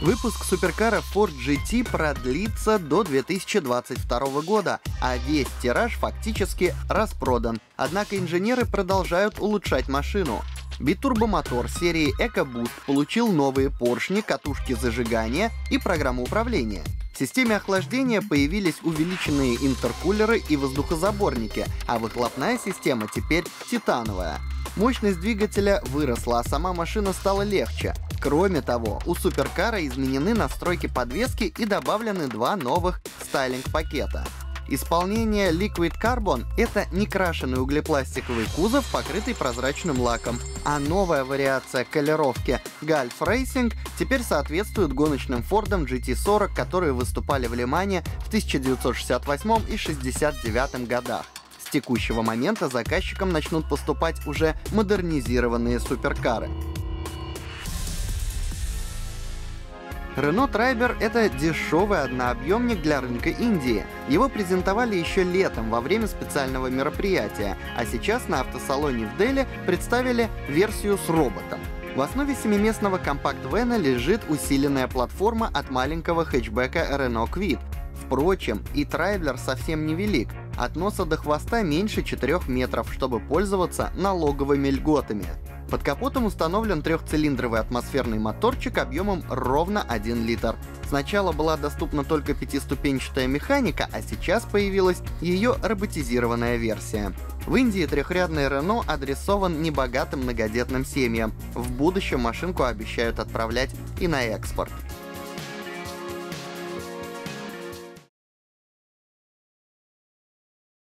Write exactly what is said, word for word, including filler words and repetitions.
Выпуск суперкара Ford джи ти продлится до две тысячи двадцать второго года, а весь тираж фактически распродан. Однако инженеры продолжают улучшать машину. Битурбомотор серии EcoBoost получил новые поршни, катушки зажигания и программу управления. В системе охлаждения появились увеличенные интеркулеры и воздухозаборники, а выхлопная система теперь титановая. Мощность двигателя выросла, а сама машина стала легче. Кроме того, у суперкара изменены настройки подвески и добавлены два новых стайлинг-пакета. Исполнение Liquid Carbon — это некрашенный углепластиковый кузов, покрытый прозрачным лаком, а новая вариация колеровки Gulf Racing теперь соответствует гоночным Фордам джи ти сорок, которые выступали в Ле-Мане в тысяча девятьсот шестьдесят восьмом и шестьдесят девятом годах. С текущего момента заказчикам начнут поступать уже модернизированные суперкары. Renault Triber — это дешевый однообъемник для рынка Индии. Его презентовали еще летом во время специального мероприятия, а сейчас на автосалоне в Дели представили версию с роботом. В основе семиместного компакт-вэна лежит усиленная платформа от маленького хэтчбека Renault Kwid. Впрочем, и Трайблер совсем невелик. От носа до хвоста меньше четырёх метров, чтобы пользоваться налоговыми льготами. Под капотом установлен трехцилиндровый атмосферный моторчик объемом ровно один литр. Сначала была доступна только пятиступенчатая механика, а сейчас появилась ее роботизированная версия. В Индии трехрядный Renault адресован небогатым многодетным семьям. В будущем машинку обещают отправлять и на экспорт.